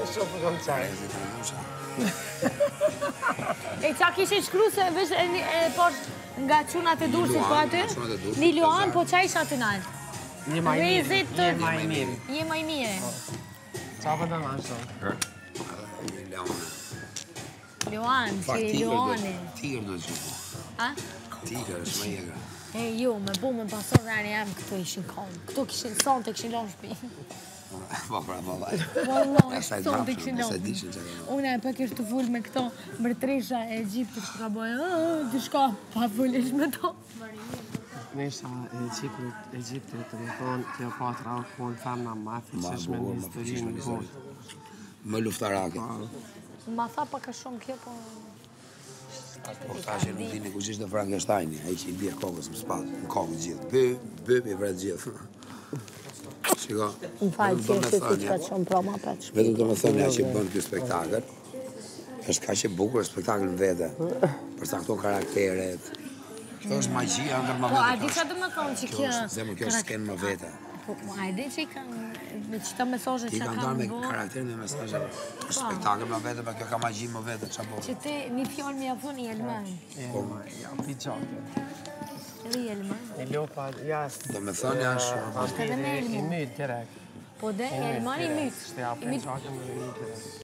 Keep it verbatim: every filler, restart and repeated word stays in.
shohë kam qaj. E qa kishe shkru se vesh e posh nga qunat e dursit po aty? Një luan, po qa isha aty nalë? Je maj mirë. Je maj mirë. Je maj mirë. Qa për të në ashtë? Luan, që i luani. Tigër në që po. A? Tigër, është më jega. E, jo, me bu me pasor dhe anë jam këtu ishin konë. Këtu kishin sonë të kishin lonë shpi. Po, pra, po, vaj. Wallah, sonë të kishin lonë. lonë. Une e për kështë të full me këto mërtresha e Egjiptit që ka bojë, dyshka pa fullish me to. Nesha Egjiptit të më thonë Kleopatra o konë femna ma fëqishme në historinë në botë. Më luftarake. Ma tha pa ka shumë kjo, po... Po thashe nuk dini ku qishtë në Frankensteini, a i që i bje kokës më spatë, në kokë gjithë. Bë, bë, bë, vret gjithë. Shiko, Më falë që është të që ka shumë pro ma petë shpë. vetëm të më thënë ja që bënë kjo spektakl, është ka që bukur spektakl në vete, përsa këto karakteret. Kjo është magjia ndër më Po, a vete. di qa të më thonë që kjo... Zemë, kjo është skenë më vete. Po, a di që i kanë... Me qëta mesazhe Ti që kanë kanë ndarë me bo... karakterin e mesazhe. Është spektakl më vete, pa kjo ka magji më vete, qa bo. Që ti një fjallë me javun i Elman. Ja, pijake. Edhe i Elman. E lopa, ja... Do me thënë janë Edhe me I Elman. mytë direkt. Po dhe, Elman i mytë. Shte ja, pijake me mytë direkt.